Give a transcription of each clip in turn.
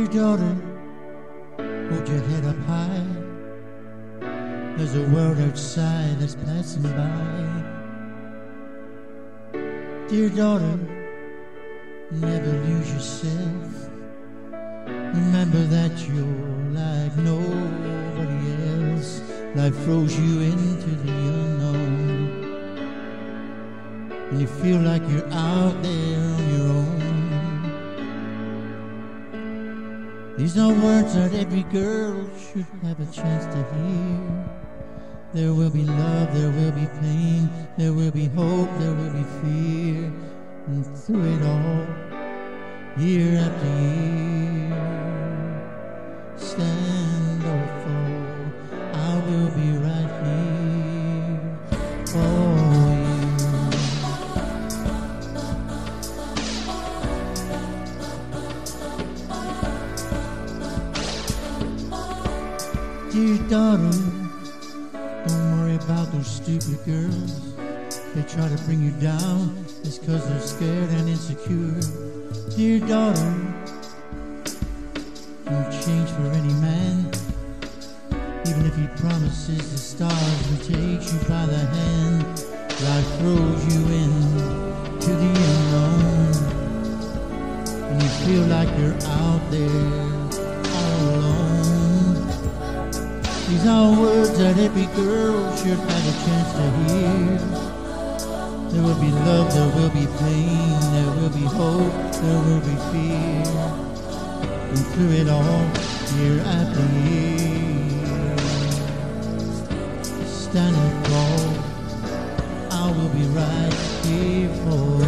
Dear daughter, hold your head up high. There's a world outside that's passing by. Dear daughter, never lose yourself. Remember that you're like nobody else. Life throws you into the unknown, and you feel like you're out there on your own. These are words that every girl should have a chance to hear. There will be love, there will be pain, there will be hope, there will be fear. And through it all, year after year, stand or fall, I will be right here for you. Dear daughter, don't worry about those stupid girls. They try to bring you down just cause they're scared and insecure. Dear daughter, don't change for any man, even if he promises the stars and takes you by the hand. Life throws you into the unknown, and you feel like you're out there all alone. These are words that every girl should have a chance to hear. There will be love, there will be pain, there will be hope, there will be fear. And through it all, year after year, stand and fall, I will be right here for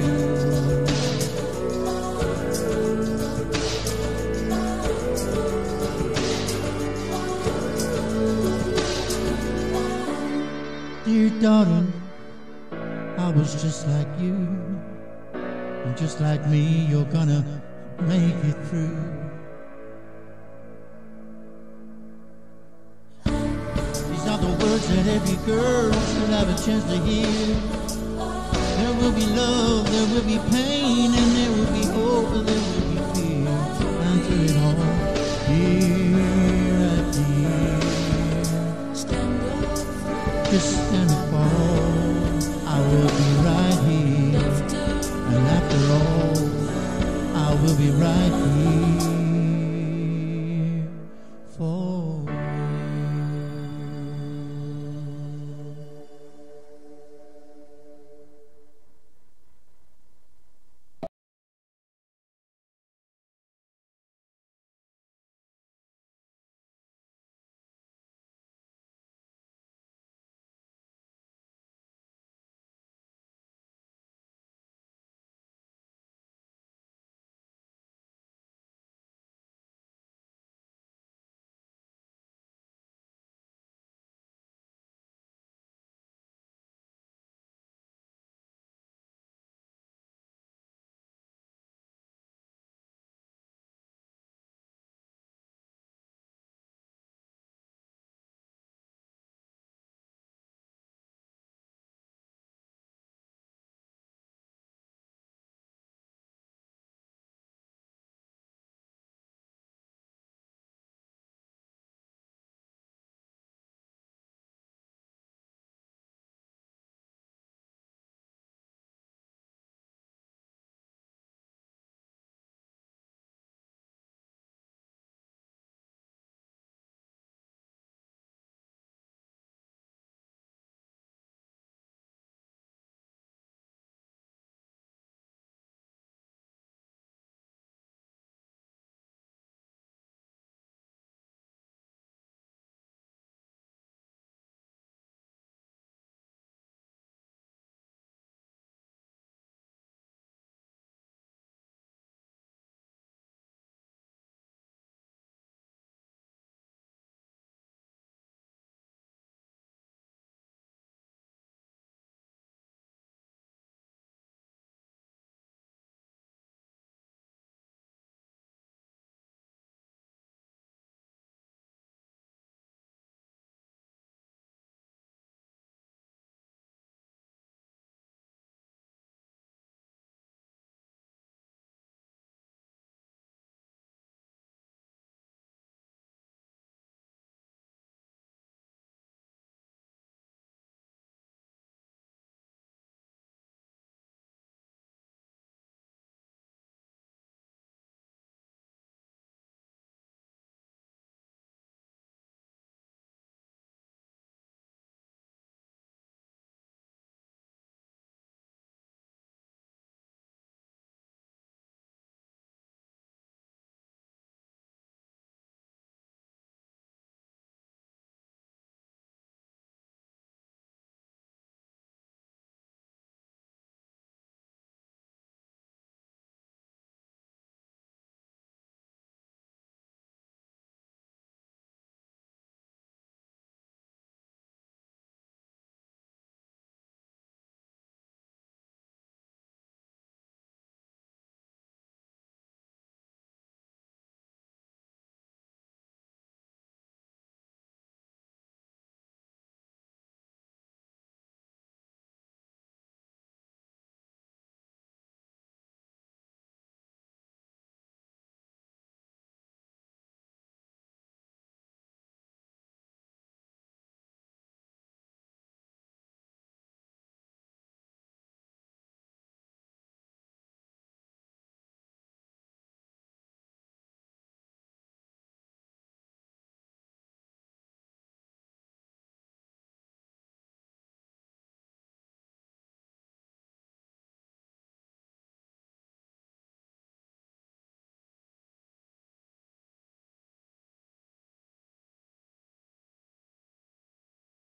you. Dear daughter, I was just like you, and just like me, you're gonna make it through. These are the words that every girl should have a chance to hear. There will be love, there will be pain, and there will be hope, and there will be fear. And through it all, year after year, just stand and fall, I will be right here. And after all, I will be right here.